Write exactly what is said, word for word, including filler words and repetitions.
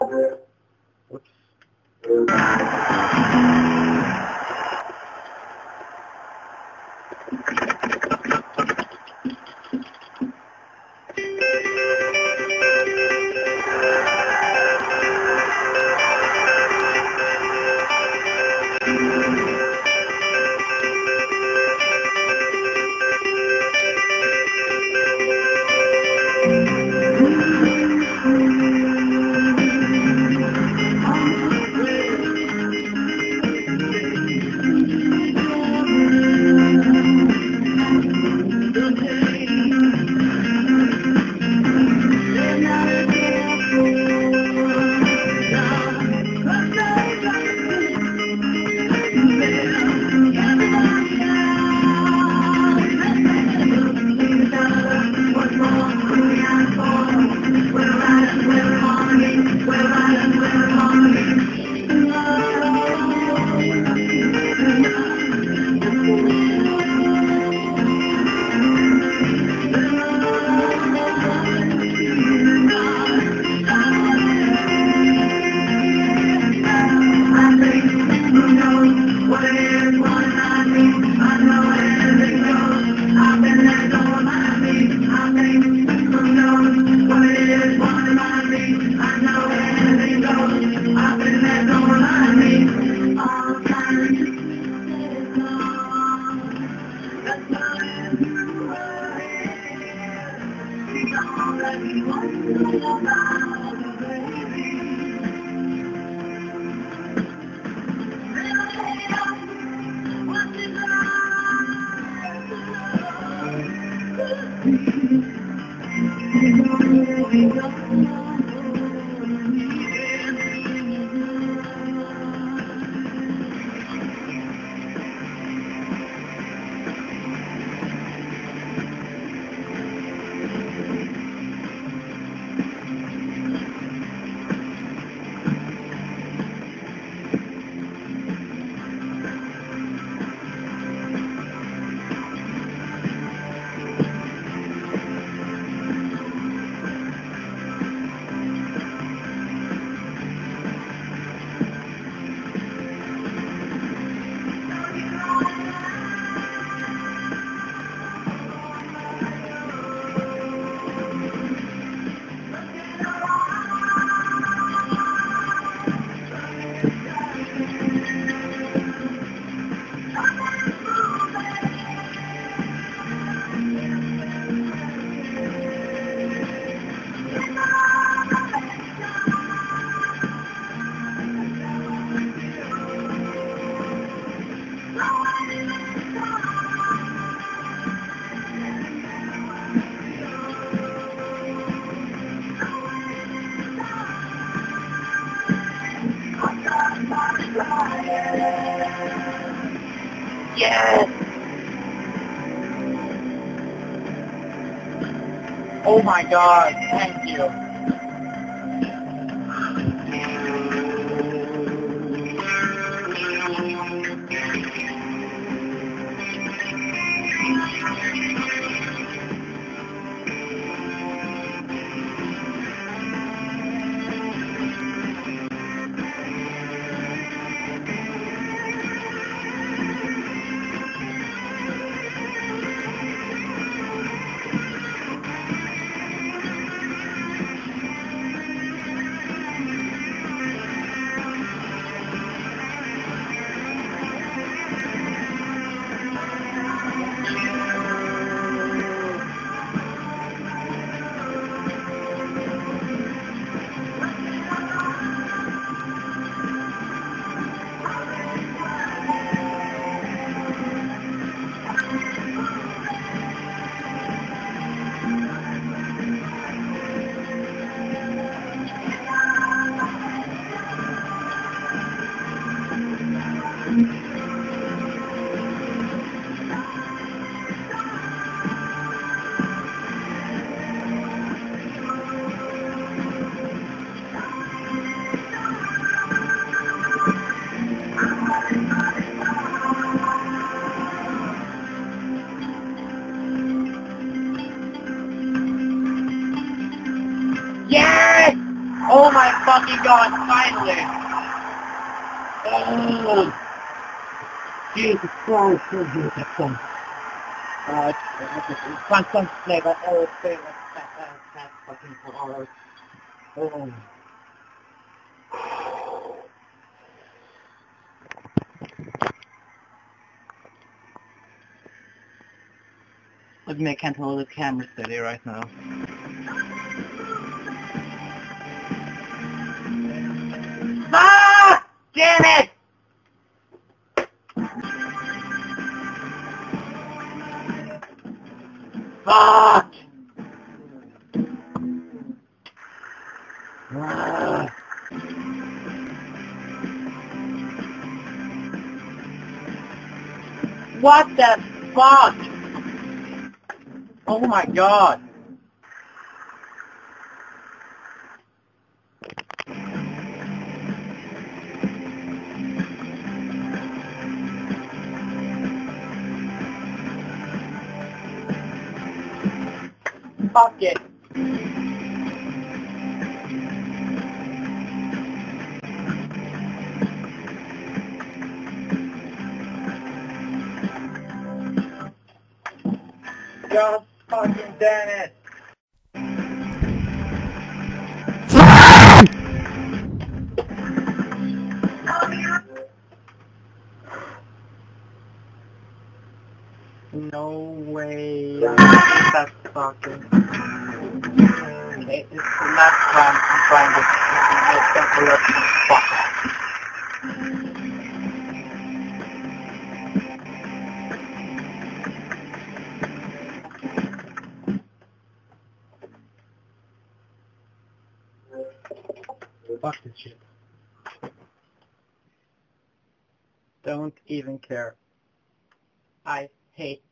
Yes! Oh my god, thank you. Yes! Oh my fucking god, finally! Oh, Jesus Christ, so beautiful. Uh, constant flavor, oh, flavor, that, that, that fucking horror. Oh. Look, me, I can't hold the camera steady right now. Ah! Damn it! Fuck! Ah. What the fuck? Oh my god! Fuck it. God fucking damn it. No way. That's fucking... Okay, this is the last time I'm trying to get temporary fuck. Fuck this shit. Don't even care. I hate